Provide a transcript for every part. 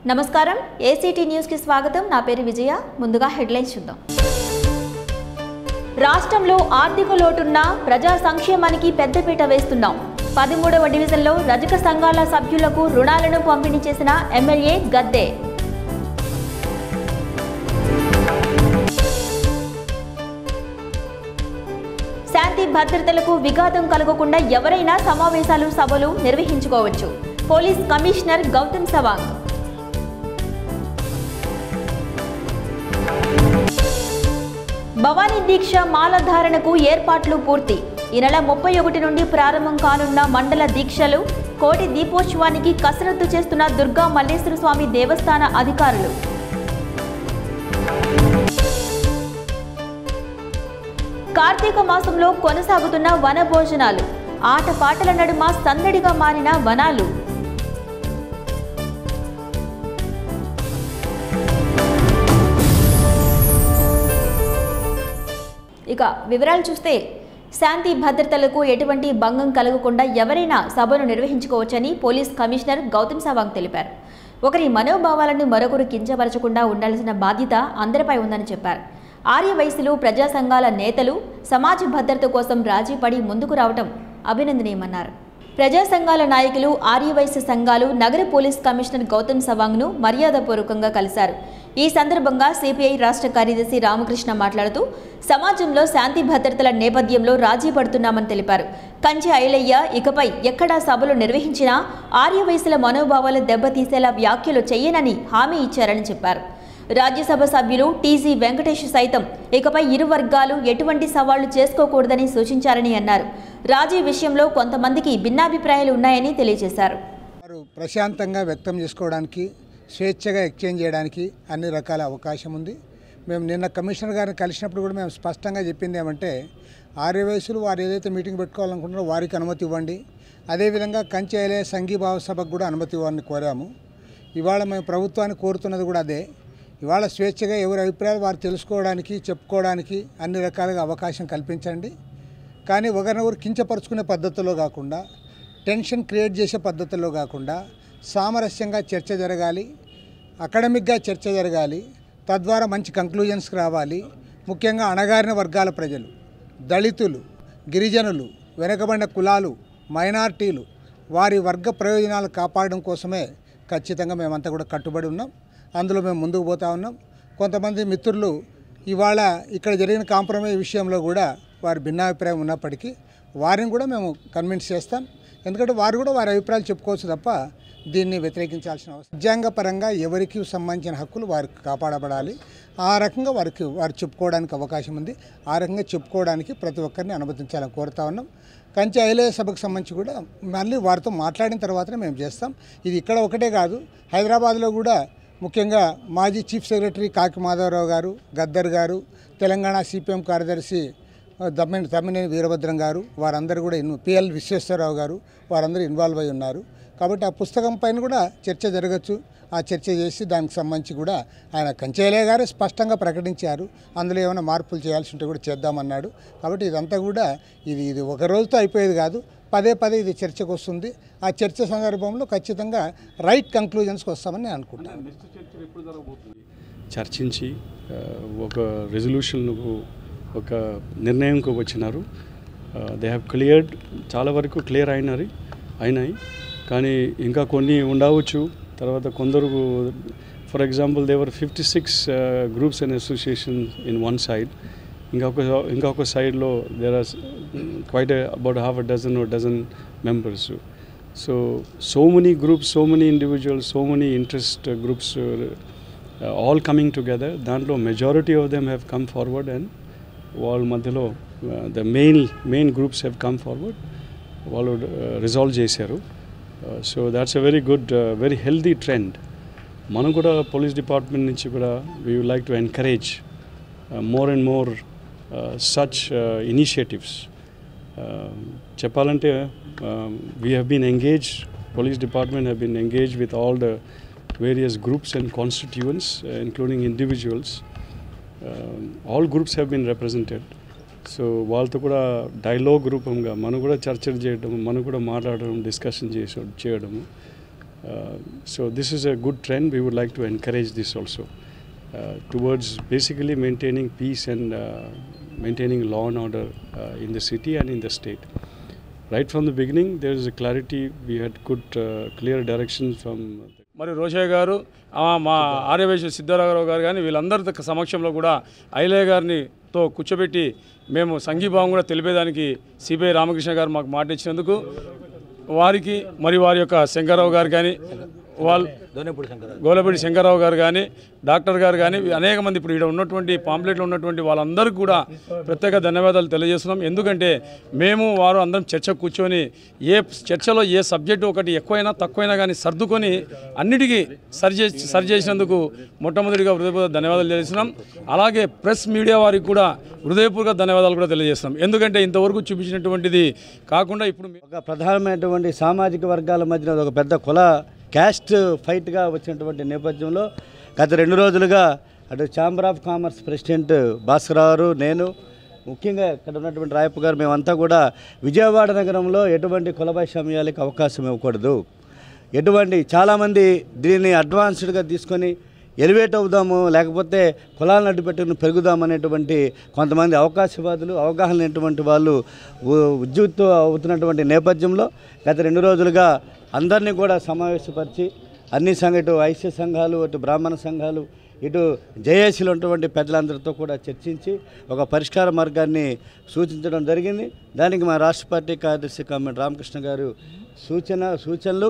నమస్కారం ACT news కి స్వాగతం నా పేరు విజయ ముందుగా హెడ్లైన్స్ చూద్దాం రాష్ట్రంలో ఆర్థిక లోటున్న ప్రజా సంక్షేమానికి పెద్దపీట వేస్తున్నాం 13వ డివిజన్లో రజక సంఘాల సభ్యులకు రుణాలను పంపిణీ చేసిన ఎమ్మెల్యే గద్దే శాంతి భద్రతలకు విఘాతం కలగకుండా ఎవరైనా సమావేశాలు సభలు నిర్వహించుకోవచ్చు పోలీస్ కమిషనర్ గౌతమ్ సవాంగ్ భవానీ దీక్ష మాలధారణకు ఏర్పాట్లు పూర్తి ఈ నెల 31 నుండి ప్రారంభం కానున్న మండల దీక్షలు కోటి దీపోత్సవానికి కసరత్తు చేస్తున్న దుర్గా మల్లేశ్వర స్వామి దేవస్థాన అధికారులు కార్తీక మాసంలో కొనసాగుతున్న వన భోజనాలు ఆటపాటల నడుమ సందడిగా మారిన వనాలు ఇక వివరాలు చూస్తే శాంతి భద్రతలకు ఎటువంటి భంగం కలగకుండా ఎవరైనా సభను నిర్వహించుకోవచ్చని పోలీస్ కమిషనర్ గౌతమ్ సవాంగ్ తెలిపారు ఒకరి మనోభావాలను మరొకరు కించపరచకుండా ఉండాల్సిన బాధ్యత అందరిపై ఉందని చెప్పారు ఆర్య వయసులు ప్రజా సంఘాల నేతలు సమాజ భద్రత కోసం రాజీ పడి ముందుకు రావడం అభినందనీయమన్నారు ప్రజా సంఘాల నాయకులు ఆర్యవైశ్య సంఘాలు నగర పోలీస్ కమిషనర్ గౌతమ్ సవాంగ్ను మర్యాదపూర్వకంగా కలిశారు ఈ సందర్భంగా సిపిఐ రాష్ట్ర కార్యదర్శి రామకృష్ణ మాట్లాడుతూ సమాజంలో శాంతి భద్రతల నేపథ్యంలో రాజీ పడుతున్నామని తెలిపారు కంచె ఐలయ్య ఇకపై ఎక్కడా సభలు నిర్వహించినా ఆర్యవైశ్యుల మనోభావాలు దెబ్బతీసేలా వ్యాఖ్యలు చేయనని హామీ ఇచ్చారని చెప్పారు రాజ్యసభ సభ్యులు టీజీ వెంకటేష్ సైతం ఇకపై ఇరు వర్గాలు ఎటువంటి సవాళ్లు చేసుకోకూడదని సూచించారని అన్నారు రాజీ విషయంలో కొంతమందికి భిన్నాభిప్రాయాలు ఉన్నాయని తెలియజేశారు వారు ప్రశాంతంగా వ్యక్తం చేసుకోవడానికి స్వేచ్ఛగా ఎక్స్చేంజ్ చేయడానికి అన్ని రకాల అవకాశం ఉంది మేము నిన్న కమిషనర్ గారిని కలిసినప్పుడు కూడా మేము స్పష్టంగా చెప్పింది ఏమంటే ఆర్యవైశ్యులు వారు ఏదైతే మీటింగ్ పెట్టుకోవాలనుకుంటున్నారో వారికి అనుమతి ఇవ్వండి అదేవిధంగా కంచెలే సంఘీభావ సభకు కూడా అనుమతి ఇవ్వాలని కోరాము ఇవాళ మేము ప్రభుత్వాన్ని కోరుతున్నది కూడా అదే ఇవాళ స్వేచ్ఛగా ఎవరి అభిప్రాయాలు వారు తెలుసుకోవడానికి చెప్పుకోవడానికి అన్ని రకాలుగా అవకాశం కల్పించండి కానీ ఒకరినొకరు కించపరుచుకునే పద్ధతిలో కాకుండా టెన్షన్ క్రియేట్ చేసే పద్ధతిలో కాకుండా సామరస్యంగా చర్చ జరగాలి అకాడమిక్గా చర్చ జరగాలి తద్వారా మంచి కంక్లూజన్స్కి రావాలి ముఖ్యంగా అణగారిన వర్గాల ప్రజలు దళితులు గిరిజనులు వెనుకబడిన కులాలు మైనారిటీలు వారి వర్గ ప్రయోజనాలు కాపాడడం కోసమే ఖచ్చితంగా మేమంతా కూడా కట్టుబడి ఉన్నాం అందులో మేము ముందుకు పోతా ఉన్నాం కొంతమంది మిత్రులు ఇవాళ ఇక్కడ జరిగిన కాంప్రమైజ్ విషయంలో కూడా వారి భిన్నాభిప్రాయం ఉన్నప్పటికీ వారిని కూడా మేము కన్విన్స్ చేస్తాం ఎందుకంటే వారు కూడా వారి అభిప్రాయాలు చెప్పుకోవచ్చు తప్ప దీన్ని వ్యతిరేకించాల్సిన అవసరం రాజ్యాంగపరంగా ఎవరికి సంబంధించిన హక్కులు వారికి కాపాడబడాలి ఆ రకంగా వారు చెప్పుకోవడానికి అవకాశం ఉంది ఆ రకంగా చెప్పుకోవడానికి ప్రతి ఒక్కరిని అనుమతించాలని కోరుతా ఉన్నాం కంచె ఐలయ్య సభకు సంబంధించి కూడా మళ్ళీ వారితో మాట్లాడిన తర్వాతనే మేము చేస్తాం ఇది ఇక్కడ ఒకటే కాదు హైదరాబాద్లో కూడా ముఖ్యంగా మాజీ చీఫ్ సెక్రటరీ కాకి మాధవరావు గారు గద్దర్ గారు తెలంగాణ సిపిఎం కార్యదర్శి తమ్మినేని వీరభద్రం గారు వారందరూ కూడా పిఎల్ విశ్వేశ్వరరావు గారు వారందరూ ఇన్వాల్వ్ అయి ఉన్నారు కాబట్టి ఆ పుస్తకం పైన కూడా చర్చ జరగచ్చు ఆ చర్చ చేసి దానికి సంబంధించి కూడా ఆయన కంచెలే గారు స్పష్టంగా ప్రకటించారు అందులో ఏమైనా మార్పులు చేయాల్సి ఉంటే కూడా చేద్దామన్నాడు కాబట్టి ఇదంతా కూడా ఇది ఒక రోజుతో అయిపోయేది కాదు పదే ఇది చర్చకు వస్తుంది ఆ చర్చ సందర్భంలో ఖచ్చితంగా రైట్ కంక్లూజన్స్కి వస్తామని నేను అనుకుంటాను చర్చించి ఒక రెజల్యూషన్కు ఒక నిర్ణయంకు వచ్చినారు దే హ్యావ్ క్లియర్డ్ చాలా వరకు క్లియర్ అయినాయి కానీ ఇంకా కొన్ని ఉండవచ్చు తర్వాత కొందరు for example Devar 56 groups and association in one side ఇంకొక సైడ్లో there are quite about half a dozen or dozen members. So many groups, so many individuals, so many interest groups all coming together. Dantlo majority of them have come forward and all madhyalo the main groups have come forward. All resolve chesaru. So that's a very good, very healthy trend. Manu kuda police department nunchi kuda we would like to encourage more and more such initiatives. చెప్పాలంటే we have been engaged, police department have been engaged with all the various groups and constituents including individuals. All groups have been represented. So వాళ్ళతో కూడా dialogue రూపంగా మనం కూడా చర్చలు చేయడం మనం కూడా మాట్లాడడం డిస్కషన్ చేయడం So this is a good trend. We would like to encourage this also towards basically maintaining peace and maintaining law and order in the city and in the state. Right from the beginning, there is a clarity. We had good, clear directions from. మరి రోషయ్య గారు మా ఆర్యవైశ్య సిద్ధారావు గారు కానీ వీళ్ళందరి సమక్షంలో కూడా ఐలయ్య గారితో కూర్చోబెట్టి మేము సంఘీభావం కూడా తెలిపేదానికి సిపిఐ రామకృష్ణ గారు మాకు మాట ఇచ్చినందుకు వారికి మరి వారి యొక్క శంకర్రావు గారు కానీ వాళ్ళు గోలపూడి శంకర్రావు గారు కానీ డాక్టర్ గారు కానీ అనేక మంది ఇప్పుడు ఇక్కడ ఉన్నటువంటి పాంప్లెట్లో ఉన్నటువంటి వాళ్ళందరికీ కూడా ప్రత్యేక ధన్యవాదాలు తెలియజేస్తున్నాం. ఎందుకంటే మేము వారు అందరం చర్చ కూర్చొని చర్చలో ఏ సబ్జెక్టు ఒకటి ఎక్కువైనా తక్కువైనా కానీ సర్దుకొని అన్నిటికీ సరి చేసినందుకు మొట్టమొదటిగా హృదయపూర్వక ధన్యవాదాలు తెలియజేస్తున్నాం. అలాగే ప్రెస్ మీడియా వారికి కూడా హృదయపూర్వక ధన్యవాదాలు కూడా తెలియజేస్తున్నాం. ఎందుకంటే ఇంతవరకు చూపించినటువంటిది కాకుండా ఇప్పుడు ఒక ప్రధానమైనటువంటి సామాజిక వర్గాల మధ్యన ఒక పెద్ద కుల క్యాస్ట్ ఫైట్గా వచ్చినటువంటి నేపథ్యంలో గత 2 రోజులుగా అటు chamber of commerce president Bhaskararao, నేను, ముఖ్యంగా ఇక్కడ ఉన్నటువంటి రాయప్ప గారు మేమంతా కూడా విజయవాడ నగరంలో ఎటువంటి కుల వైషమ్యాలకు అవకాశం ఇవ్వకూడదు, ఎటువంటి చాలామంది దీన్ని అడ్వాన్స్డ్గా తీసుకొని ఎలివేట్ అవుదాము, లేకపోతే కులాలను అడ్డుపెట్టుకుని పెరుగుదామనేటువంటి కొంతమంది అవకాశవాదులు, అవగాహన లేనటువంటి వాళ్ళు ఉద్యుక్తం అవుతున్నటువంటి నేపథ్యంలో గత 2 రోజులుగా అందరినీ కూడా సమావేశపరిచి అన్ని ఇటు ఐక్య సంఘాలు, అటు బ్రాహ్మణ సంఘాలు, ఇటు జేఏసీలో ఉన్నటువంటి పెద్దలందరితో కూడా చర్చించి ఒక పరిష్కార మార్గాన్ని సూచించడం జరిగింది. దానికి మా రాష్ట్ర పార్టీ కార్యదర్శి కామెంట్ రామకృష్ణ గారు సూచనలు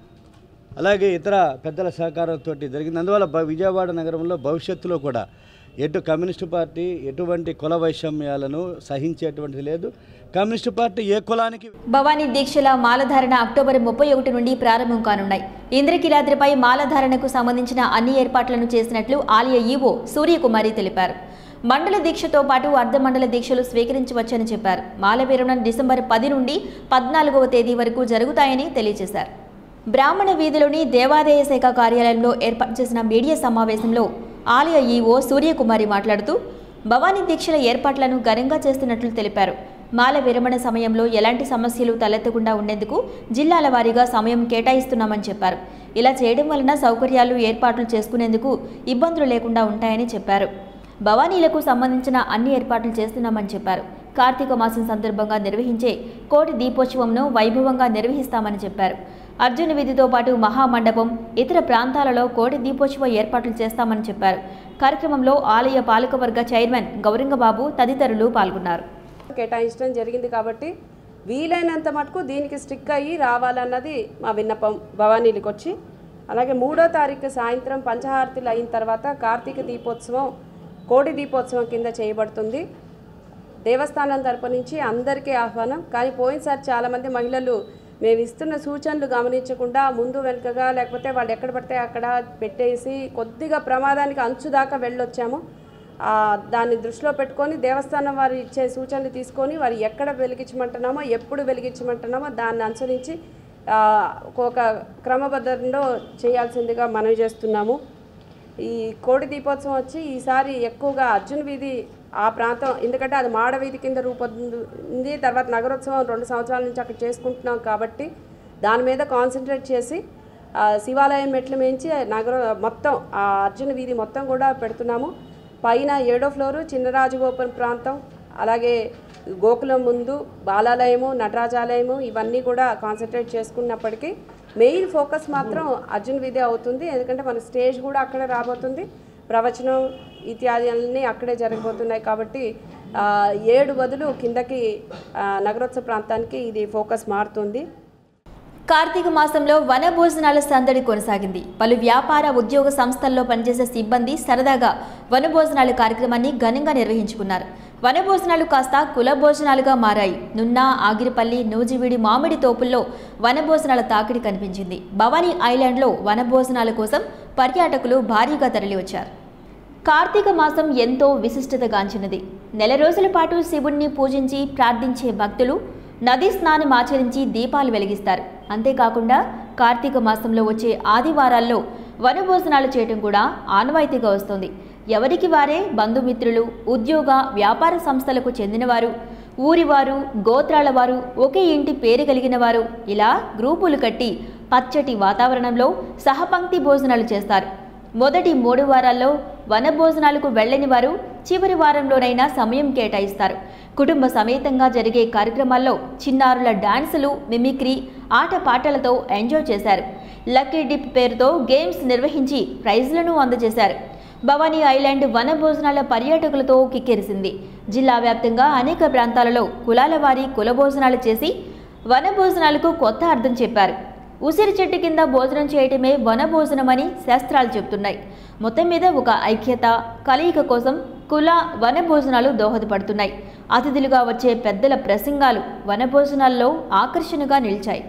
అలాగే ఇతర పెద్దల సహకారంతో జరిగింది. అందువల్ల విజయవాడ నగరంలో భవిష్యత్తులో కూడా ఎటు కమ్యూనిస్టు పార్టీ ఎటువంటి కుల వైషమ్యాలను సహించేటువంటిది లేదు. కమ్యూనిస్టు పార్టీ ఏ కులానికి. భవానీ దీక్షల మాలధారణ అక్టోబర్ 31 నుండి ప్రారంభం కానున్నాయి. ఇంద్రకీలాద్రిపై మాలధారణకు సంబంధించిన అన్ని ఏర్పాట్లను చేసినట్లు ఆలయ ఈవో సూర్యకుమారి తెలిపారు. మండల దీక్షతో పాటు అర్ధమండల దీక్షలు స్వీకరించవచ్చని చెప్పారు. మాల విరమణ డిసెంబర్ 10 నుండి 14వ తేదీ వరకు జరుగుతాయని తెలియజేశారు. బ్రాహ్మణ వీధిలోని దేవాదాయ శాఖ కార్యాలయంలో ఏర్పాటు చేసిన మీడియా సమావేశంలో ఆలయ ఈవో సూర్యకుమారి మాట్లాడుతూ భవానీ దీక్షల ఏర్పాట్లను ఘనంగా చేస్తున్నట్లు తెలిపారు. మాల విరమణ సమయంలో ఎలాంటి సమస్యలు తలెత్తకుండా ఉండేందుకు జిల్లాల వారీగా సమయం కేటాయిస్తున్నామని చెప్పారు. ఇలా చేయడం వలన సౌకర్యాలు ఏర్పాట్లు చేసుకునేందుకు ఇబ్బందులు లేకుండా ఉంటాయని చెప్పారు. భవానీలకు సంబంధించిన అన్ని ఏర్పాట్లు చేస్తున్నామని చెప్పారు. కార్తీక మాసం సందర్భంగా నిర్వహించే కోటి దీపోత్సవంను వైభవంగా నిర్వహిస్తామని చెప్పారు. అర్జున వీధితో పాటు మహామండపం, ఇతర ప్రాంతాలలో కోటి దీపోత్సవ ఏర్పాట్లు చేస్తామని చెప్పారు. కార్యక్రమంలో ఆలయ పాలకవర్గ చైర్మన్ గౌరంగబాబు తదితరులు పాల్గొన్నారు. కేటాయించడం జరిగింది కాబట్టి వీలైనంత మటుకు దీనికి స్టిక్ అయ్యి రావాలన్నది మా విన్నపం భవానీలకు వచ్చి. అలాగే 3వ తారీఖు సాయంత్రం పంచహారతులు అయిన తర్వాత కార్తీక దీపోత్సవం కోటి దీపోత్సవం కింద చేయబడుతుంది. దేవస్థానం తరపు నుంచి అందరికీ ఆహ్వానం. కానీ పోయినసారి చాలామంది మహిళలు మేము ఇస్తున్న సూచనలు గమనించకుండా ముందు వెనుకగా లేకపోతే వాళ్ళు ఎక్కడ పడితే అక్కడ పెట్టేసి కొద్దిగా ప్రమాదానికి అంచు దాకా వెళ్ళొచ్చాము. దాన్ని దృష్టిలో పెట్టుకొని దేవస్థానం వారు ఇచ్చే సూచనలు తీసుకొని వారు ఎక్కడ వెలిగించమంటున్నామో ఎప్పుడు వెలిగించమంటున్నామో దాన్ని అనుసరించి ఒక క్రమబద్ధంలో చేయాల్సిందిగా మనవి చేస్తున్నాము. ఈ కోడి దీపోత్సవం వచ్చి ఈసారి ఎక్కువగా అర్జున్ వీధి ఆ ప్రాంతం, ఎందుకంటే అది మాడ వీధి కింద రూపొందింది. తర్వాత నగరోత్సవం 2 సంవత్సరాల నుంచి అక్కడ చేసుకుంటున్నాం కాబట్టి దాని మీద కాన్సన్ట్రేట్ చేసి శివాలయం మెట్లు మేంచి మొత్తం ఆ అర్జున్ వీధి మొత్తం కూడా పెడుతున్నాము. పైన 7వ ఫ్లోరు చిన్నరాజగోపురం ప్రాంతం, అలాగే గోకులం ముందు బాలాలయము, నటరాజాలయము ఇవన్నీ కూడా కాన్సన్ట్రేట్ చేసుకున్నప్పటికీ మెయిన్ ఫోకస్ మాత్రం అర్జున్ వీధి అవుతుంది. ఎందుకంటే మన స్టేజ్ కూడా అక్కడే రాబోతుంది, ప్రవచనం ఇత్యాది అన్నీ అక్కడే జరగబోతున్నాయి. కాబట్టి 7 బదులు కిందకి నగరోత్సవ ప్రాంతానికి ఇది ఫోకస్ మారుతుంది. కార్తీక మాసంలో వనభోజనాల సందడి కొనసాగింది. పలు వ్యాపార ఉద్యోగ సంస్థల్లో పనిచేసే సిబ్బంది సరదాగా వనభోజనాల కార్యక్రమాన్ని ఘనంగా నిర్వహించుకున్నారు. వనభోజనాలు కాస్త కుల భోజనాలుగా మారాయి. నున్న, ఆగిరిపల్లి, నూజివీడి, మామిడి తోపుల్లో వనభోజనాల తాకిడి కనిపించింది. భవానీ ఐలాండ్లో వనభోజనాల కోసం పర్యాటకులు భారీగా తరలివచ్చారు. కార్తీక మాసం ఎంతో విశిష్టతగాంచినది. 4 రోజుల పాటు శివుణ్ణి పూజించి ప్రార్థించే భక్తులు నదీ స్నానం ఆచరించి దీపాలు వెలిగిస్తారు. అంతేకాకుండా కార్తీక మాసంలో వచ్చే ఆదివారాల్లో వనభోజనాలు చేయడం కూడా ఆనవాయితీగా వస్తుంది. ఎవరికి వారే బంధుమిత్రులు, ఉద్యోగ వ్యాపార సంస్థలకు చెందినవారు, ఊరివారు, గోత్రాల వారు, ఒకే ఇంటి పేరు కలిగిన వారు ఇలా గ్రూపులు కట్టి పచ్చటి వాతావరణంలో సహపంక్తి భోజనాలు చేస్తారు. మొదటి 3 వారాల్లో వన భోజనాలకు వెళ్లని వారు చివరి వారంలోనైనా సమయం కేటాయిస్తారు. కుటుంబ సమేతంగా జరిగే కార్యక్రమాల్లో చిన్నారుల డాన్సులు, మిమిక్రీ, ఆటపాటలతో ఎంజాయ్ చేశారు. లక్కీ డిప్ పేరుతో గేమ్స్ నిర్వహించి ప్రైజ్లను అందజేశారు. భవానీ ఐలాండ్ వన భోజనాల పర్యాటకులతో కిక్కిరిసింది. జిల్లా వ్యాప్తంగా అనేక ప్రాంతాలలో కులాల వారీ కుల భోజనాలు చేసి వన భోజనాలకు కొత్త అర్థం చెప్పారు. ఉసిరి చెట్టు కింద భోజనం చేయటమే వన భోజనమని శాస్త్రాలు చెబుతున్నాయి. మొత్తం మీద ఒక ఐక్యత, కలయిక కోసం కుల వన భోజనాలు దోహదపడుతున్నాయి. అతిథులుగా వచ్చే పెద్దల ప్రసంగాలు వన భోజనాల్లో ఆకర్షణగా నిలిచాయి.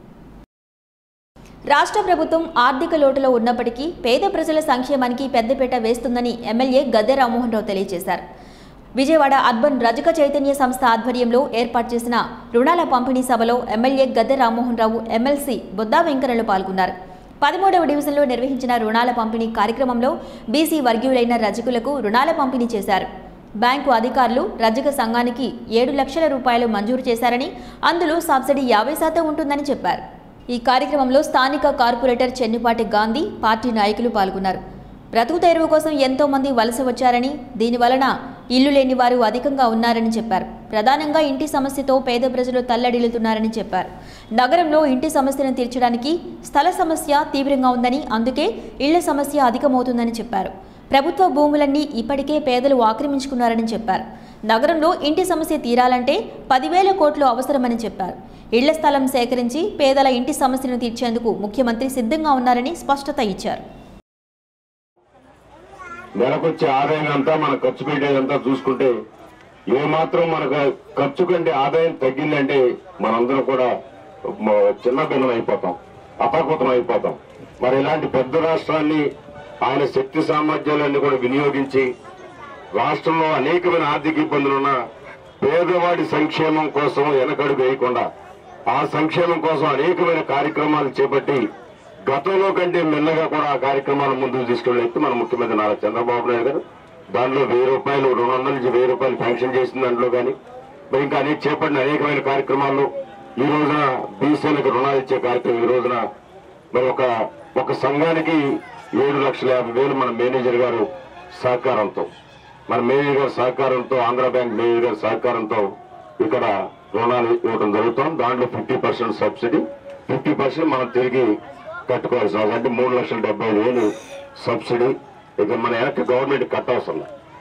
రాష్ట్ర ప్రభుత్వం ఆర్థిక లోటులో ఉన్నప్పటికీ పేద ప్రజల సంక్షేమానికి పెద్దపీట వేస్తుందని ఎమ్మెల్యే గద్దె రామ్మోహన్ రావు తెలియజేశారు. విజయవాడ అర్బన్ రజక చైతన్య సంస్థ ఆధ్వర్యంలో ఏర్పాటు చేసిన రుణాల పంపిణీ సభలో ఎమ్మెల్యే గద్దె రామ్మోహన్ రావు, ఎమ్మెల్సీ బొద్దా వెంకన్నలు పాల్గొన్నారు. 13వ డివిజన్లో నిర్వహించిన రుణాల పంపిణీ కార్యక్రమంలో బీసీ వర్గీయులైన రజకులకు రుణాల పంపిణీ చేశారు. బ్యాంకు అధికారులు రజక సంఘానికి 7 లక్షల రూపాయలు మంజూరు చేశారని, అందులో సబ్సిడీ 50% ఉంటుందని చెప్పారు. ఈ కార్యక్రమంలో స్థానిక కార్పొరేటర్ చెన్నిపాటి గాంధీ, పార్టీ నాయకులు పాల్గొన్నారు. బ్రతుకు తెరువు కోసం ఎంతో మంది వలస వచ్చారని, దీనివలన ఇల్లు లేని వారు అధికంగా ఉన్నారని చెప్పారు. ప్రధానంగా ఇంటి సమస్యతో పేద ప్రజలు తల్లడిల్లుతున్నారని చెప్పారు. నగరంలో ఇంటి సమస్యను తీర్చడానికి స్థల సమస్య తీవ్రంగా ఉందని, అందుకే ఇళ్ల సమస్య అధికమవుతుందని చెప్పారు. ప్రభుత్వ భూములన్నీ ఇప్పటికే పేదలు ఆక్రమించుకున్నారని చెప్పారు. నగరంలో ఇంటి సమస్య తీరాలంటే 10,000 కోట్లు అవసరమని చెప్పారు. ఇళ్ల స్థలం సేకరించి పేదల ఇంటి సమస్యను తీర్చేందుకు ముఖ్యమంత్రి సిద్ధంగా ఉన్నారని స్పష్టత ఇచ్చారు. నెలకొచ్చే ఆదాయం అంతా మనం ఖర్చు పెట్టేదంతా చూసుకుంటే ఏమాత్రం మనకు ఖర్చు కంటే ఆదాయం తగ్గిందంటే మనందరం కూడా చిన్న భిన్నం అయిపోతాం, అపకృతం అయిపోతాం. మరి ఇలాంటి పెద్ద రాష్ట్రాన్ని ఆయన శక్తి సామర్థ్యాలన్నీ కూడా వినియోగించి రాష్ట్రంలో అనేకమైన ఆర్థిక ఇబ్బందులున్న పేదవాడి సంక్షేమం కోసం వెనకడుగు వేయకుండా ఆ సంక్షేమం కోసం అనేకమైన కార్యక్రమాలు చేపట్టి గతంలో కంటే మిన్నగా కూడా ఆ కార్యక్రమాలు ముందుకు తీసుకెళ్లే వ్యక్తి మన ముఖ్యమంత్రి నారా చంద్రబాబు నాయుడు గారు. దాంట్లో 1000 రూపాయలు 200 నుంచి 1000 రూపాయలు శాంక్షన్ చేసిన దాంట్లో కానీ మరి ఇంకా చేపట్టిన అనేకమైన కార్యక్రమాల్లో ఈ రోజున బీసీలకు రుణాలు ఇచ్చే కార్యక్రమం ఈ రోజున మరి ఒక సంఘానికి 7,50,000 మన మేనేజర్ గారు సహకారంతో, ఆంధ్ర బ్యాంక్ మేనేజర్ గారి సహకారంతో ఇక్కడ రుణాలు ఇవ్వడం జరుగుతుంది. దాంట్లో 50% సబ్సిడీ, 50% మనం తిరిగి కట్టుకోవాల్సిన అవసరం. అంటే 3,75,000 సబ్సిడీ ఇక మన వెనక్కి గవర్నమెంట్ కట్టవసరం.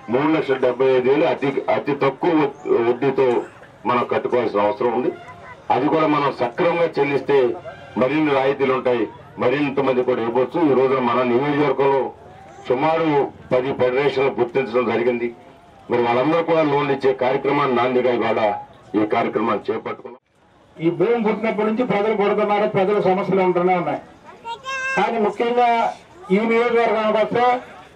3,75,000 అతి తక్కువ వడ్డీతో మనం కట్టుకోవాల్సిన అవసరం ఉంది. అది కూడా మనం సక్రమంగా చెల్లిస్తే మరిన్ని రాయితీలు ఉంటాయి, మరింత మంది కూడా ఇవ్వచ్చు. ఈ రోజున మన నియోజకవర్గంలో సుమారు 10 ఫెడరేషన్లు గుర్తించడం జరిగింది. మరి వాళ్ళందరూ కూడా లోన్లు ఇచ్చే కార్యక్రమాన్ని నాందిగా కూడా ఈ కార్యక్రమాన్ని చేపట్టుకున్నాం. ఈ భూమి పుట్టినప్పటి నుంచి ప్రజలు కొడుతున్నారు, ప్రజల సమస్యలు ఉంటూనే ఉన్నాయి. కానీ ముఖ్యంగా ఈ నియోజకవర్గానికి వస్తే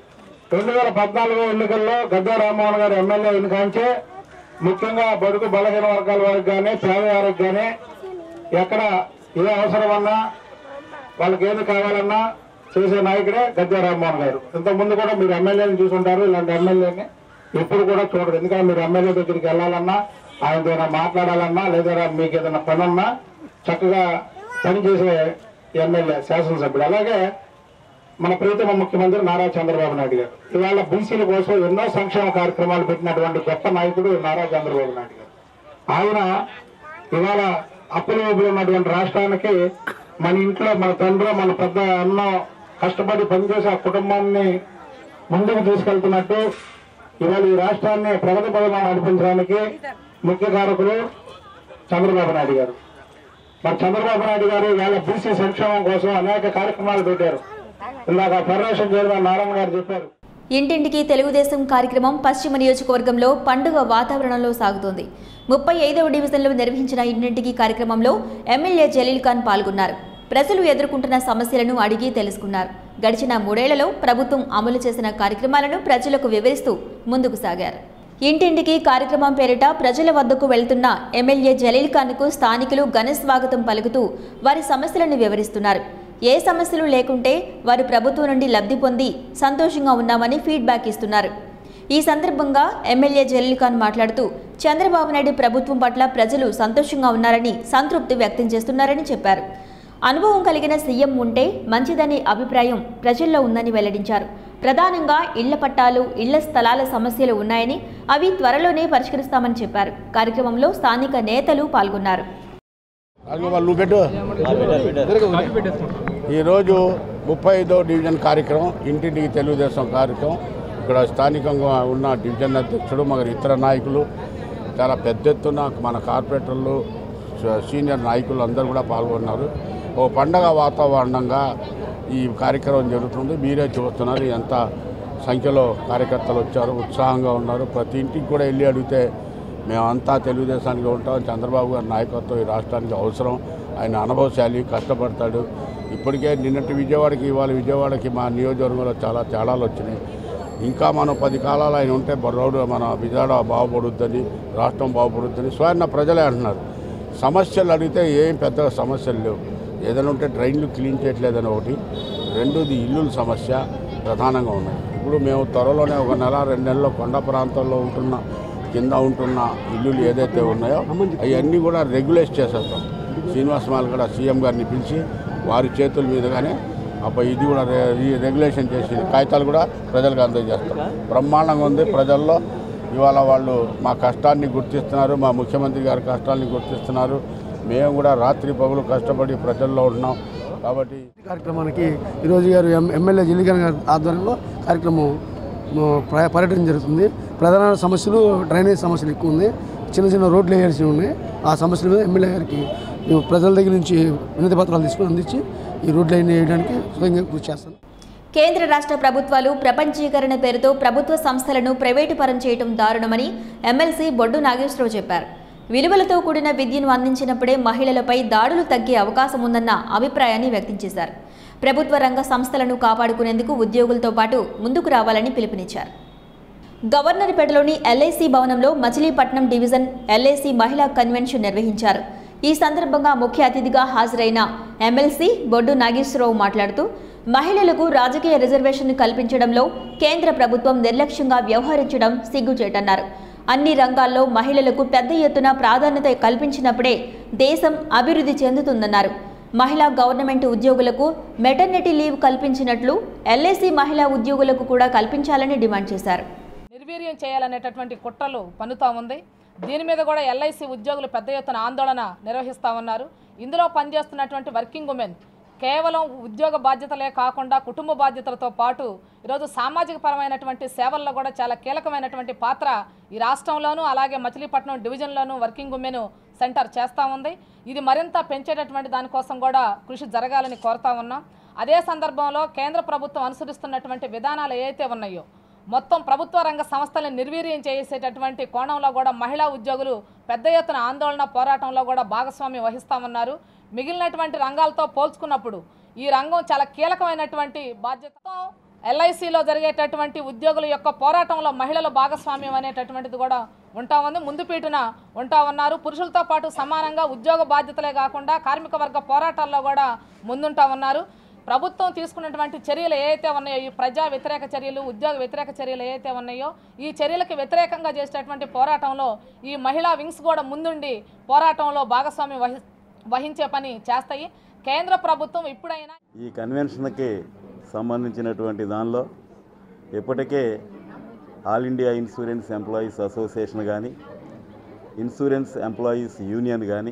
2014 ఎన్నికల్లో గద్దె రామ్మోహన్ గారు ఎమ్మెల్యే ఎన్నికైంచే ముఖ్యంగా బడుగు బలహీన వర్గాల వారికి కానీ పేదవారికి కానీ ఎక్కడ ఏ అవసరమన్నా వాళ్ళకి ఏది కావాలన్నా చేసే నాయకుడే గద్దె రామ్మోహన్ గారు. ఇంతకుముందు కూడా మీరు ఎమ్మెల్యేని చూసుంటారు, ఇలాంటి ఎమ్మెల్యేని ఎప్పుడు కూడా చూడరు. ఎందుకంటే మీరు ఎమ్మెల్యే దగ్గరికి వెళ్ళాలన్నా, ఆయనతో ఏదైనా మాట్లాడాలన్నా, లేదా మీకు ఏదైనా పని ఉన్నా చక్కగా పనిచేసే ఎమ్మెల్యే, శాసనసభ్యుడు. అలాగే మన ప్రీతమ ముఖ్యమంత్రి నారా చంద్రబాబు నాయుడు గారు ఇవాళ బీసీల కోసం ఎన్నో సంక్షేమ కార్యక్రమాలు పెట్టినటువంటి గొప్ప నాయకుడు నారా చంద్రబాబు నాయుడు గారు. ఆయన ఇవాళ అప్పుల ఊబిలో ఉన్నటువంటి రాష్ట్రానికి మన ఇంట్లో మన తండ్రి, మన పెద్ద అన్న కష్టపడి పనిచేసి ఆ కుటుంబాన్ని ముందుకు తీసుకెళ్తున్నట్టు ఇవాళ ఈ రాష్ట్రాన్ని ప్రగతి పథకాన్ని నడిపించడానికి ముఖ్య కారకులు చంద్రబాబు నాయుడు గారు. మరి చంద్రబాబు నాయుడు గారు ఇవాళ బీసీ సంక్షేమం కోసం అనేక కార్యక్రమాలు పెట్టారు. ఇందాక ఫెడరేషన్ చైర్మన్ నారాయణ గారు చెప్పారు. ఇంటింటికి తెలుగుదేశం కార్యక్రమం పశ్చిమ నియోజకవర్గంలో పండుగ వాతావరణంలో సాగుతోంది. 35వ డివిజన్లో నిర్వహించిన ఇంటింటికి కార్యక్రమంలో ఎమ్మెల్యే జలీల్ ఖాన్ పాల్గొన్నారు. ప్రజలు ఎదుర్కొంటున్న సమస్యలను అడిగి తెలుసుకున్నారు. గడిచిన 3 ఏళ్లలో ప్రభుత్వం అమలు చేసిన కార్యక్రమాలను ప్రజలకు వివరిస్తూ ముందుకు సాగారు. ఇంటింటికి కార్యక్రమం పేరిట ప్రజల వద్దకు వెళ్తున్న ఎమ్మెల్యే జలీల్ ఖాన్కు స్థానికులు ఘన స్వాగతం పలుకుతూ వారి సమస్యలను వివరిస్తున్నారు. ఏ సమస్యలు లేకుంటే వారు ప్రభుత్వం నుండి లబ్ధి పొంది సంతోషంగా ఉన్నామని ఫీడ్బ్యాక్ ఇస్తున్నారు. ఈ సందర్భంగా ఎమ్మెల్యే జలీల్ ఖాన్ మాట్లాడుతూ చంద్రబాబు నాయుడు ప్రభుత్వం పట్ల ప్రజలు సంతోషంగా ఉన్నారని, సంతృప్తి వ్యక్తం చేస్తున్నారని చెప్పారు. అనుభవం కలిగిన సీఎం ఉంటే మంచిదనే అభిప్రాయం ప్రజల్లో ఉందని వెల్లడించారు. ప్రధానంగా ఇళ్ల పట్టాలు, ఇళ్ల స్థలాల సమస్యలు ఉన్నాయని అవి త్వరలోనే పరిష్కరిస్తామని చెప్పారు. కార్యక్రమంలో స్థానిక నేతలు పాల్గొన్నారు. ఈరోజు 35వ డివిజన్ కార్యక్రమం ఇంటింటికి తెలుగుదేశం కార్యక్రమం. ఇక్కడ స్థానికంగా ఉన్న డివిజన్ అధ్యక్షుడు మరి ఇతర నాయకులు చాలా పెద్ద ఎత్తున మన కార్పొరేటర్లు సీనియర్ నాయకులు అందరూ కూడా పాల్గొన్నారు. ఓ పండగ వాతావరణంగా ఈ కార్యక్రమం జరుగుతుంది. మీరే చూస్తున్నారు ఎంత సంఖ్యలో కార్యకర్తలు వచ్చారు, ఉత్సాహంగా ఉన్నారు. ప్రతి ఇంటికి కూడా వెళ్ళి అడిగితే మేమంతా తెలుగుదేశానికి ఉంటాం, చంద్రబాబు గారి నాయకత్వం ఈ రాష్ట్రానికి అవసరం, ఆయన అనుభవశాలి, కష్టపడతాడు. ఇప్పటికే నిన్నటి విజయవాడకి ఇవాళ విజయవాడకి మా నియోజకవర్గంలో చాలా తేడాలు వచ్చినాయి. ఇంకా మనం 10 కాలాలు ఆయన ఉంటే రోడ్డు మన విజయవాడ బాగుపడుద్దని, రాష్ట్రం బాగుపడుద్దని స్వయం ప్రజలే అంటున్నారు. సమస్యలు అడిగితే ఏం పెద్దగా సమస్యలు లేవు. ఏదైనా ఉంటే డ్రైన్లు క్లీన్ చేయట్లేదని ఒకటి, రెండోది ఇల్లుల సమస్య ప్రధానంగా ఉన్నాయి. ఇప్పుడు మేము త్వరలోనే 1 నెల 2 నెలల్లో కొండ ప్రాంతాల్లో కింద ఉంటున్న ఇల్లులు ఏదైతే ఉన్నాయో అవన్నీ కూడా రెగ్యులేట్ చేసేస్తాం. శ్రీనివాస్ మాల్ కూడా సీఎం గారిని పిలిచి వారి చేతుల మీదుగానే ఇది కూడా రెగ్యులేషన్ చేసి కాగితాలు కూడా ప్రజలకు అందజేస్తాం. బ్రహ్మాండంగా ఉంది. ప్రజల్లో ఇవాళ వాళ్ళు మా కష్టాన్ని గుర్తిస్తున్నారు, మా ముఖ్యమంత్రి గారి కష్టాన్ని గుర్తిస్తున్నారు. మేము కూడా రాత్రి పగులు కష్టపడి ప్రజల్లో ఉన్నాం. కాబట్టి కార్యక్రమానికి ఈరోజు గారు ఎమ్మెల్యే జిల్లికన్ గారి ఆధ్వర్యంలో కార్యక్రమం పర్యటన జరుగుతుంది. ప్రధాన సమస్యలు డ్రైనేజ్ సమస్యలు ఎక్కువ ఉంది. చిన్న చిన్న రోడ్లు వేయాల్సి ఉన్నాయి. ఆ సమస్యల మీద ఎమ్మెల్యే గారికి ప్రజల దగ్గర నుంచి వినతి పత్రాలు తీసుకుని అందించి ఈ రోడ్లు అయిన వేయడానికి స్వయంగా కృషి చేస్తాను. కేంద్ర రాష్ట్ర ప్రభుత్వాలు ప్రపంచీకరణ పేరుతో ప్రభుత్వ సంస్థలను ప్రైవేటు పరం చేయడం దారుణమని ఎమ్మెల్సీ బొడ్డు నాగేశ్వరరావు చెప్పారు. విలువలతో కూడిన విద్యను అందించినప్పుడే మహిళలపై దాడులు తగ్గే అవకాశం ఉందన్న అభిప్రాయాన్ని వ్యక్తం చేశారు. ప్రభుత్వ రంగ సంస్థలను కాపాడుకునేందుకు ఉద్యోగులతో పాటు ముందుకు రావాలని పిలుపునిచ్చారు. గవర్నర్పేటలోని ఎల్ఐసి భవనంలో మచిలీపట్నం డివిజన్ ఎల్ఐసి మహిళా కన్వెన్షన్ నిర్వహించారు. ఈ సందర్భంగా ముఖ్య అతిథిగా హాజరైన ఎమ్మెల్సీ బొడ్డు నాగేశ్వరరావు మాట్లాడుతూ మహిళలకు రాజకీయ రిజర్వేషన్ కల్పించడంలో కేంద్ర ప్రభుత్వం నిర్లక్ష్యంగా వ్యవహరించడం సిగ్గుచేటన్నారు. అన్ని రంగాల్లో మహిళలకు పెద్ద ఎత్తున ప్రాధాన్యత కల్పించినప్పుడే దేశం అభివృద్ధి చెందుతుందన్నారు. మహిళా గవర్నమెంట్ ఉద్యోగులకు మెటర్నిటీ లీవ్ కల్పించినట్లు ఎల్ఐసి మహిళా ఉద్యోగులకు కూడా కల్పించాలని డిమాండ్ చేశారు. నిర్వీర్యం చేయాలనేటటువంటి కుట్రలు పన్నుతా ఉంది. దీని మీద కూడా ఎల్ఐసి ఉద్యోగులు పెద్ద ఎత్తున ఆందోళన నిర్వహిస్తూ ఉన్నారు. ఇందులో పనిచేస్తున్నటువంటి వర్కింగ్ ఉమెన్ కేవలం ఉద్యోగ బాధ్యతలే కాకుండా కుటుంబ బాధ్యతలతో పాటు ఈరోజు సామాజిక పరమైనటువంటి సేవల్లో కూడా చాలా కీలకమైనటువంటి పాత్ర ఈ రాష్ట్రంలోనూ అలాగే మచిలీపట్నం డివిజన్లోనూ వర్కింగ్ ఉమెన్ సెంటర్ చేస్తూ ఉంది. ఇది మరింత పెంచేటటువంటి దానికోసం కూడా కృషి జరగాలని కోరుతా ఉన్నాం. అదే సందర్భంలో కేంద్ర ప్రభుత్వం అనుసరిస్తున్నటువంటి విధానాలు ఏవైతే ఉన్నాయో మొత్తం ప్రభుత్వ రంగ సంస్థలను నిర్వీర్యం చేసేటటువంటి కోణంలో కూడా మహిళా ఉద్యోగులు పెద్ద ఎత్తున ఆందోళన పోరాటంలో కూడా భాగస్వామ్యం వహిస్తామన్నారు. మిగిలినటువంటి రంగాలతో పోల్చుకున్నప్పుడు ఈ రంగం చాలా కీలకమైనటువంటి బాధ్యతతో ఎల్ఐసిలో జరిగేటటువంటి ఉద్యోగుల యొక్క పోరాటంలో మహిళల భాగస్వామ్యం అనేటటువంటిది కూడా ఉంటా ఉంది, ముందు పీటున ఉంటా ఉన్నారు. పురుషులతో పాటు సమానంగా ఉద్యోగ బాధ్యతలే కాకుండా కార్మిక వర్గ పోరాటాల్లో కూడా ముందుంటా ఉన్నారు. ప్రభుత్వం తీసుకున్నటువంటి చర్యలు ఏవైతే ఉన్నాయో ఈ ప్రజా వ్యతిరేక చర్యలు, ఉద్యోగ వ్యతిరేక చర్యలు ఏవైతే ఉన్నాయో ఈ చర్యలకు వ్యతిరేకంగా చేసేటటువంటి పోరాటంలో ఈ మహిళా వింగ్స్ కూడా ముందుండి పోరాటంలో భాగస్వామ్యం వహించే పని చేస్తాయి. కేంద్ర ప్రభుత్వం ఇప్పుడైనా ఈ కన్వెన్షన్కి సంబంధించినటువంటి దానిలో ఇప్పటికే all India insurance employees association కానీ ఇన్సూరెన్స్ ఎంప్లాయీస్ యూనియన్ కానీ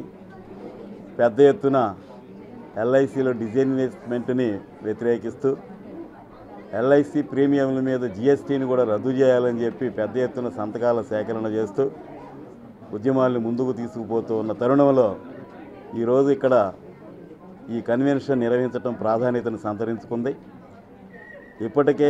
పెద్ద ఎత్తున ఎల్ఐసిలో డిజిన్వెస్ట్మెంట్ని వ్యతిరేకిస్తూ ఎల్ఐసి ప్రీమియంల మీద జిఎస్టీని కూడా రద్దు చేయాలని చెప్పి పెద్ద ఎత్తున సంతకాల సేకరణ చేస్తూ ఉద్యమాలను ముందుకు తీసుకుపోతూ ఉన్న తరుణంలో ఈరోజు ఇక్కడ ఈ కన్వెన్షన్ నిర్వహించడం ప్రాధాన్యతను సంతరించుకుంది. ఇప్పటికే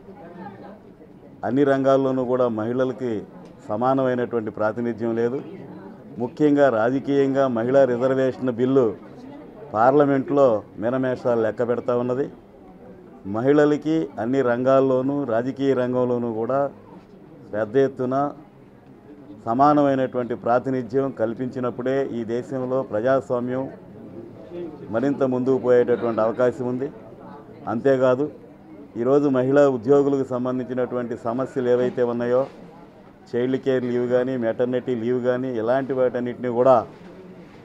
అన్ని రంగాల్లోనూ కూడా మహిళలకి సమానమైనటువంటి ప్రాతినిధ్యం లేదు. ముఖ్యంగా రాజకీయంగా మహిళా రిజర్వేషన్ బిల్లు పార్లమెంట్లో మినమేషాలు లెక్క పెడతా ఉన్నది. మహిళలకి అన్ని రంగాల్లోనూ రాజకీయ రంగంలోనూ కూడా పెద్ద ఎత్తున సమానమైనటువంటి ప్రాతినిధ్యం కల్పించినప్పుడే ఈ దేశంలో ప్రజాస్వామ్యం మరింత ముందుకు పోయేటటువంటి అవకాశం ఉంది. అంతేకాదు ఈరోజు మహిళా ఉద్యోగులకు సంబంధించినటువంటి సమస్యలు ఏవైతే ఉన్నాయో చైల్డ్ కేర్ లీవ్ కానీ మెటర్నిటీ లీవ్ కానీ ఇలాంటి వాటన్నిటిని కూడా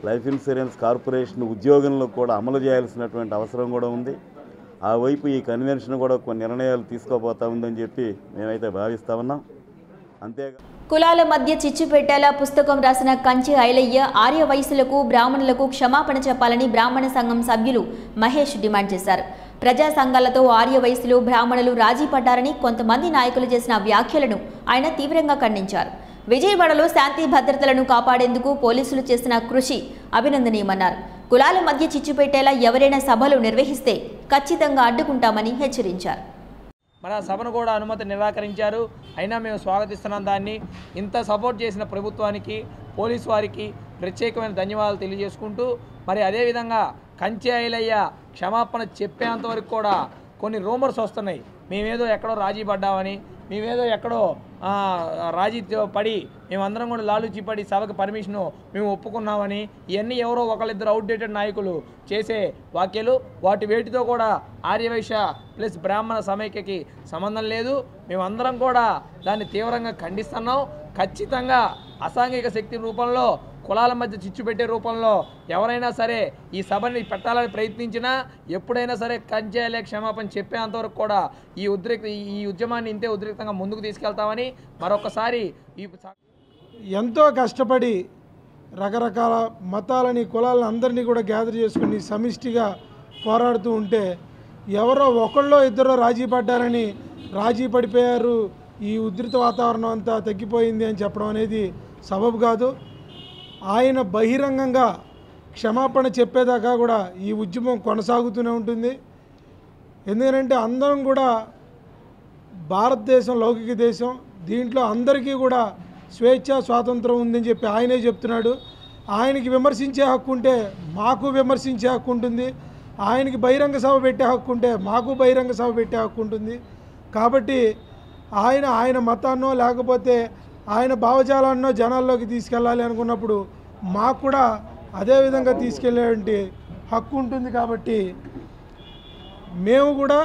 లైఫ్ ఇన్సూరెన్స్ కార్పొరేషన్ ఉద్యోగంలో కూడా అమలు చేయాల్సినటువంటి అవసరం కూడా ఉంది. ఆ వైపు ఈ కన్వెన్షన్ కూడా కొన్ని నిర్ణయాలు తీసుకోబోతా ఉందని చెప్పి మేమైతే భావిస్తా ఉన్నాం. అంతేగా కులాల మధ్య చిచ్చు పెట్టేలా పుస్తకం రాసిన కంచి ఐలయ్య ఆర్య వయసులకు బ్రాహ్మణులకు క్షమాపణ చెప్పాలని బ్రాహ్మణ సంఘం సభ్యులు మహేష్ డిమాండ్ చేశారు. ప్రజా సంఘాలతో ఆర్య వయసులు బ్రాహ్మణులు రాజీ పడ్డారని కొంతమంది నాయకులు చేసిన వ్యాఖ్యలను ఆయన తీవ్రంగా ఖండించారు. విజయవాడలో శాంతి భద్రతలను కాపాడేందుకు పోలీసులు చేసిన కృషి అభినందనీయమన్నారు. కులాల మధ్య చిచ్చు పెట్టేలా ఎవరైనా సభలు నిర్వహిస్తే ఖచ్చితంగా అడ్డుకుంటామని హెచ్చరించారు. మన సభను కూడా అనుమతి నిరాకరించారు. అయినా మేము స్వాగతిస్తున్నాం దాన్ని. ఇంత సపోర్ట్ చేసిన ప్రభుత్వానికి, పోలీసు వారికి ప్రత్యేకమైన ధన్యవాదాలు తెలియజేసుకుంటూ, మరి అదేవిధంగా కంచి ఐలయ్య క్షమాపణ చెప్పేంతవరకు కూడా కొన్ని రూమర్స్ వస్తున్నాయి. మేమేదో ఎక్కడో రాజీ పడ్డామని, మేమేదో ఎక్కడో రాజీ పడి మేమందరం కూడా లాలూచి పడి సభకు పర్మిషను మేము ఒప్పుకున్నామని, ఇవన్నీ ఎవరో ఒకళ్ళిద్దరు అవుట్డేటెడ్ నాయకులు చేసే వాక్యాలు. వాటి వేటితో కూడా ఆర్యవైశ్య ప్లస్ బ్రాహ్మణ సమైక్యకి సంబంధం లేదు. మేమందరం కూడా దాన్ని తీవ్రంగా ఖండిస్తున్నాం. ఖచ్చితంగా అసాంఘిక శక్తి రూపంలో, కులాల మధ్య చిచ్చు పెట్టే రూపంలో ఎవరైనా సరే ఈ సభని పెట్టాలని ప్రయత్నించినా, ఎప్పుడైనా సరే కంచి ఐలయ్య క్షమాపణ చెప్పేంతవరకు కూడా ఈ ఉద్యమాన్ని ఇంతే ఉద్రిక్తంగా ముందుకు తీసుకెళ్తామని మరొకసారి ఎంతో కష్టపడి రకరకాల మతాలని, కులాలను అందరినీ కూడా గ్యాదర్ చేసుకుని సమిష్టిగా పోరాడుతూ ఉంటే ఎవరో ఒకళ్ళో ఇద్దరో రాజీ పడ్డారని, రాజీ పడిపోయారు, ఈ ఉధృత వాతావరణం అంతా తగ్గిపోయింది అని చెప్పడం అనేది సబబు కాదు. ఆయన బహిరంగంగా క్షమాపణ చెప్పేదాకా కూడా ఈ ఉద్యమం కొనసాగుతూనే ఉంటుంది. ఎందుకంటే అందరం కూడా భారతదేశం లౌకిక దేశం, దీంట్లో అందరికీ కూడా స్వేచ్ఛ స్వాతంత్రం ఉందని చెప్పి ఆయనే చెప్తున్నాడు. ఆయనకి విమర్శించే హక్కు ఉంటే మాకు విమర్శించే హక్కు ఉంటుంది, ఆయనకి బహిరంగ సభ పెట్టే హక్కు ఉంటే మాకు బహిరంగ సభ పెట్టే హక్కు ఉంటుంది. కాబట్టి ఆయన మతాన్నో లేకపోతే ఆయన భావజాలాన్నో జనాల్లోకి తీసుకెళ్ళాలి అనుకున్నప్పుడు మాకు కూడా అదేవిధంగా తీసుకెళ్ళేటువంటి హక్కు ఉంటుంది. కాబట్టి మేము కూడా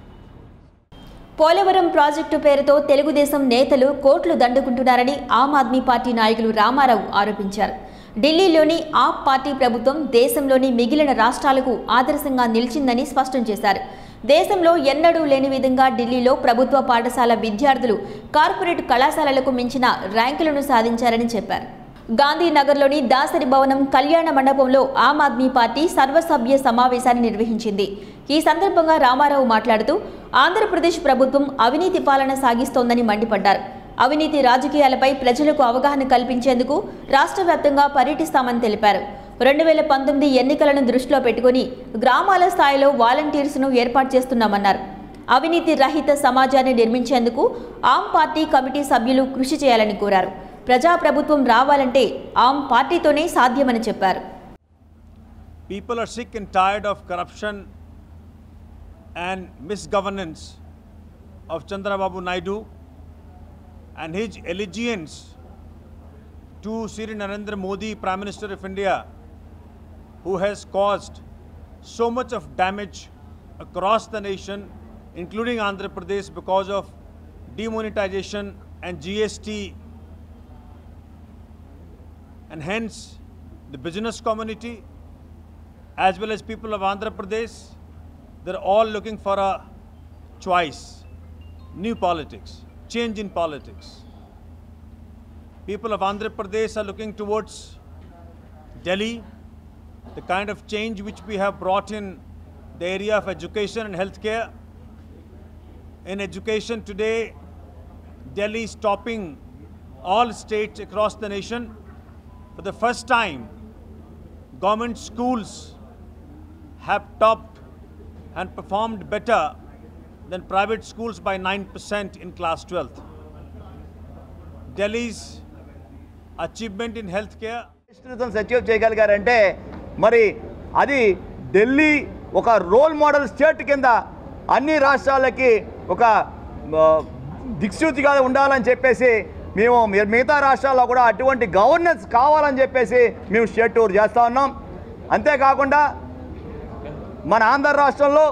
పోలవరం ప్రాజెక్టు పేరుతో తెలుగుదేశం నేతలు కోట్లు దండుకుంటున్నారని ఆమ్ ఆద్మీ పార్టీ నాయకులు రామారావు ఆరోపించారు. ఢిల్లీలోని ఆప్ పార్టీ ప్రభుత్వం దేశంలోని మిగిలిన రాష్ట్రాలకు ఆదర్శంగా నిలిచిందని స్పష్టం చేశారు. దేశంలో ఎన్నడూ లేని విధంగా ఢిల్లీలో ప్రభుత్వ పాఠశాల విద్యార్థులు కార్పొరేట్ కళాశాలలకు మించిన ర్యాంకులను సాధించారని చెప్పారు. గాంధీనగర్లోని దాసరి భవనం కళ్యాణ మండపంలో ఆమ్ ఆద్మీ పార్టీ సర్వసభ్య సమావేశాన్ని నిర్వహించింది. ఈ సందర్భంగా రామారావు మాట్లాడుతూ ఆంధ్రప్రదేశ్ ప్రభుత్వం అవినీతి పాలన సాగిస్తోందని మండిపడ్డారు. అవినీతి రాజకీయాలపై ప్రజలకు అవగాహన కల్పించేందుకు రాష్ట్ర వ్యాప్తంగా పర్యటిస్తామని తెలిపారు. 2019 ఎన్నికలను దృష్టిలో పెట్టుకుని గ్రామాల స్థాయిలో వాలంటీర్స్ను ఏర్పాటు చేస్తున్నామన్నారు. అవినీతి రహిత సమాజాన్ని నిర్మించేందుకు ఆమ్ పార్టీ కమిటీ సభ్యులు కృషి చేయాలని కోరారు. ప్రజాప్రభుత్వం రావాలంటే ఆమ్ పార్టీతోనే సాధ్యమని చెప్పారు. People are sick and tired of corruption and misgovernance of Chandrababu Naidu and his allegiance to Sri Narendra Modi, Prime Minister of India, who has caused so much of damage across the nation, including Andhra Pradesh, because of demonetization and GST. And hence, the business community, as well as people of Andhra Pradesh, they're all looking for a choice, new politics, change in politics. People of Andhra Pradesh are looking towards Delhi, the kind of change which we have brought in the area of education and healthcare. In education today, Delhi is topping all states across the nation. For the first time, government schools have topped and performed better than private schools by 9% in class 12th. Delhi's achievement in healthcare. Achieve చేయగలిగారంటే మరి అది ఢిల్లీ ఒక role model state కింద అన్ని రాష్ట్రాలకి ఒక దిక్సూచిగా ఉండాలని చెప్పేసి మేము మిగతా రాష్ట్రాల్లో కూడా అటువంటి గవర్నెన్స్ కావాలని చెప్పేసి మేము స్టేట్ టూర్ చేస్తూ ఉన్నాం. అంతేకాకుండా మన ఆంధ్ర రాష్ట్రంలో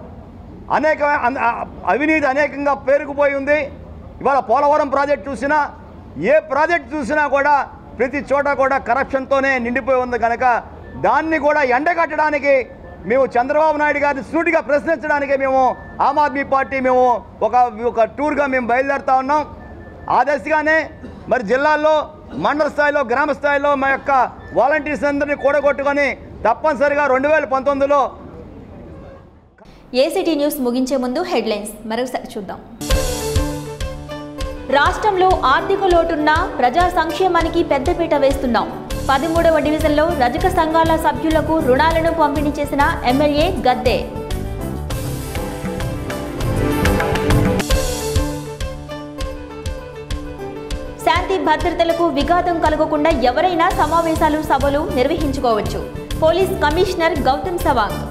అవినీతి అనేకంగా పేరుకుపోయి ఉంది. ఇవాళ పోలవరం ప్రాజెక్ట్ చూసినా, ఏ ప్రాజెక్ట్ చూసినా కూడా ప్రతి చోట కూడా కరప్షన్తోనే నిండిపోయి ఉంది కనుక దాన్ని కూడా ఎండగట్టడానికి మేము చంద్రబాబు నాయుడు గారిని సూటిగా ప్రశ్నించడానికి మేము ఆమ్ ఆద్మీ పార్టీ మేము ఒక టూర్గా మేము బయలుదేరుతా ఉన్నాం. ఆ దశగానే మరి జిల్లాల్లో మండల స్థాయిలో గ్రామ స్థాయిలో మా యొక్క వాలంటీర్స్ అందరినీ కూడగొట్టుకొని తప్పనిసరిగా 2019లో ఏసీటీ న్యూస్ ముగించే ముందు హెడ్లైన్స్ మరోసారి చూద్దాం. రాష్ట్రంలో ఆర్థిక లోటున్న ప్రజా సంక్షేమానికి పెద్దపీట వేస్తున్నాం. 13వ డివిజన్లో రజక సంఘాల సభ్యులకు రుణాలను పంపిణీ చేసిన ఎమ్మెల్యే గద్దే. శాంతి భద్రతలకు విఘాతం కలగకుండా ఎవరైనా సమావేశాలు సభలు నిర్వహించుకోవచ్చు. Police commissioner Gautam Sawang.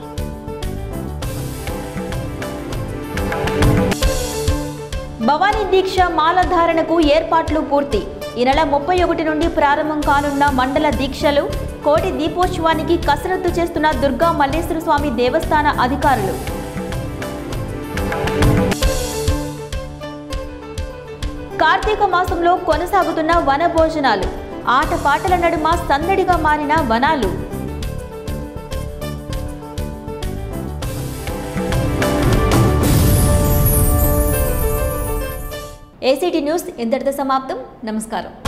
భవానీ దీక్ష మాలధారణకు ఏర్పాట్లు పూర్తి. ఈ నెల 31 నుండి ప్రారంభం కానున్న మండల దీక్షలు. కోటి దీపోత్సవానికి కసరత్తు చేస్తున్న దుర్గా మల్లేశ్వర స్వామి దేవస్థాన అధికారులు. కార్తీక మాసంలో కొనసాగుతున్న వన భోజనాలు. ఆటపాటల నడుమ సందడిగా మారిన వనాలు. ఏసీటీ న్యూస్ ఇంతటితో సమాప్తం. నమస్కారం.